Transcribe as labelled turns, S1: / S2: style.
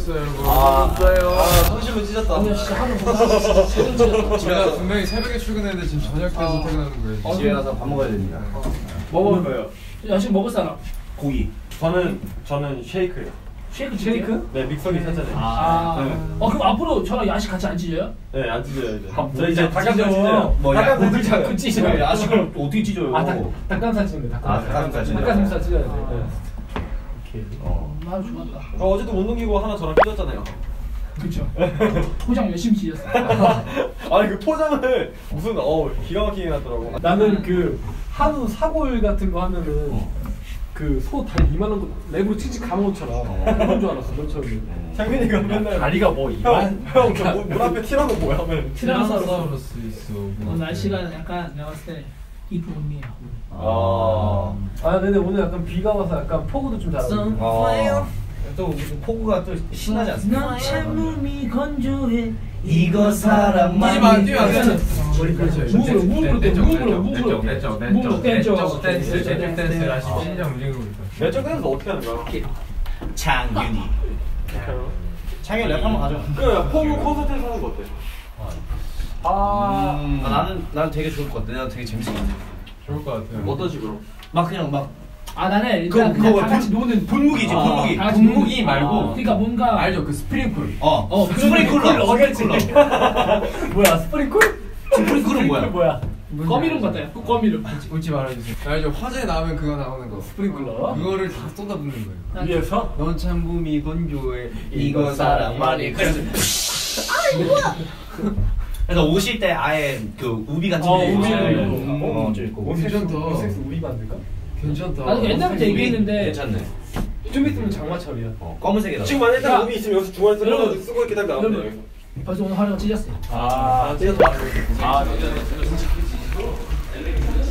S1: 찢었어요 여러분.
S2: 성실로 찢었다.
S3: 오늘 진짜 하루 찢었다.
S1: 제가 분명히 새벽에 출근했는데 지금 저녁 돼서 퇴근하는 거예요.
S2: 집에 가서 밥 먹어야 됩니다.
S4: 뭐 먹을 거예요?
S3: 야식 먹을 사람?
S2: 고기.
S4: 저는 쉐이크요.
S3: 쉐이크?
S4: 네, 믹서기 살잖아요.
S3: 그럼 앞으로 저랑 야식 같이 안 찢어요?
S4: 네, 안 찢어요 이제.
S3: 저 이제
S4: 닭가슴살 찢어요.
S2: 뭐
S3: 닭가슴살 자꾸 찢어요.
S2: 야식을 어떻게 찢어요?
S3: 닭가슴살 찢는데.
S2: 닭가슴살 찢어요.
S3: 닭가슴살 찢어야 돼.
S4: 오케이.
S3: 나 좋았다.
S4: 어제도 못 넘기고 하나 저랑 찢었잖아요.
S3: 그쵸. 포장 열심히 찢었어.
S4: 아니 그 포장을 무슨 기가 막히게 해놨더라고.
S5: 나는 그 한우 사골 같은 거 하면은 그 소 다리 이만한 거 랩으로 치즈 감은 것처럼 그런 줄 알았어. 너처럼.
S4: 창민이가 맨날
S1: 다리가 뭐
S4: 문 앞에 티라노 뭐야 하면
S1: 티라노사우루스 있어.
S3: 날씨가 약간 내가 봤을 때 이쁨이에요.
S5: 근데 오늘 약간 비가 와서 약간 폭우도 좀 잘하고.
S2: 또 무슨 포구가 또 신나지 않습니까?
S3: 난 참음이 건조해.
S2: 이거 사람
S1: 뛰면 안 댄스 하시고 심장 움직이고 있어.
S4: 내적 댄스 어떻게 하는 거야?
S2: 창윤이. 창윤 랩 한번 가져.
S4: 그 포구 콘서트에서 하는 거 어때?
S2: 나는 되게 좋을 것 같아. 내가 되게 재밌을 것 같아.
S1: 좋을 것 같아요.
S4: 어떤 식으로?
S2: 막 그냥 막
S3: 나는 일단 그냥 다 같이 노는
S2: 분무기지 분무기.
S3: 다 같이
S1: 분무기 말고.
S3: 그러니까 뭔가
S1: 알죠 그 스프링쿨.
S2: 스프링클러.
S5: 뭐야 스프링쿨?
S2: 스프링클은 뭐야?
S3: 껌이름 같아요. 껌이름.
S1: 웃지 말아주세요. 알죠 화재 나면 그거 나오는 거.
S5: 스프링클러?
S1: 그거를 다 쏟아붓는 거예요.
S5: 위에서?
S1: 넌 참 붐이 건조해.
S2: 이거 사람 말이 그래서 그래서 오실 때 아예 그 우비 같은
S5: 우비를
S2: 입고.
S1: 괜찮다.
S5: 섹스 우리 만들까?
S1: 괜찮다.
S3: 나도 옛날부터 얘기했는데
S2: 괜찮네.
S5: 좀 있으면 장마철이야.
S2: 검은색에다.
S4: 지금 만약에
S3: 야.
S4: 몸이 있으면 여기서 중간에 들어가서 쓰고 이렇게 딱 나오면 돼.
S3: 벌써 오늘 하루가 찢었어요.
S4: 찢었다.